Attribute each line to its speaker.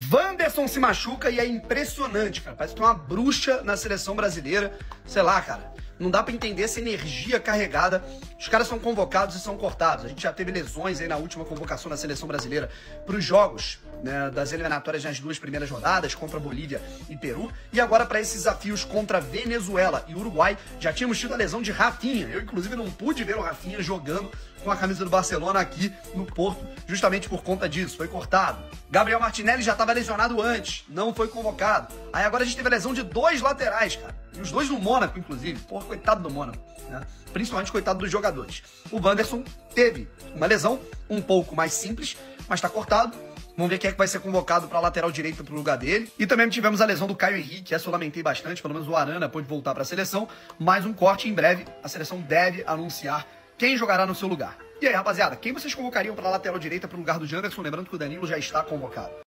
Speaker 1: Wanderson se machuca e é impressionante, cara. Parece que tem uma bruxa na seleção brasileira. Sei lá, cara. Não dá pra entender essa energia carregada. Os caras são convocados e são cortados. A gente já teve lesões aí na última convocação da seleção brasileira para os jogos, né, das eliminatórias nas 2 primeiras rodadas, contra Bolívia e Peru. E agora para esses desafios contra Venezuela e Uruguai, já tínhamos tido a lesão de Rafinha. Eu, inclusive, não pude ver o Rafinha jogando com a camisa do Barcelona aqui no Porto, justamente por conta disso. Foi cortado. Gabriel Martinelli já estava lesionado antes, não foi convocado. Aí agora a gente teve a lesão de 2 laterais, cara. E os 2 do Mônaco, inclusive. Porra, coitado do Mônaco, né? Principalmente coitado dos jogadores. O Wanderson teve uma lesão um pouco mais simples, mas tá cortado. Vamos ver quem é que vai ser convocado para a lateral direita pro lugar dele. E também tivemos a lesão do Caio Henrique, essa eu lamentei bastante, pelo menos o Arana pôde voltar para a seleção. Mais um corte em breve, a seleção deve anunciar quem jogará no seu lugar. E aí, rapaziada, quem vocês convocariam para a lateral direita pro lugar do Janderson? Lembrando que o Danilo já está convocado.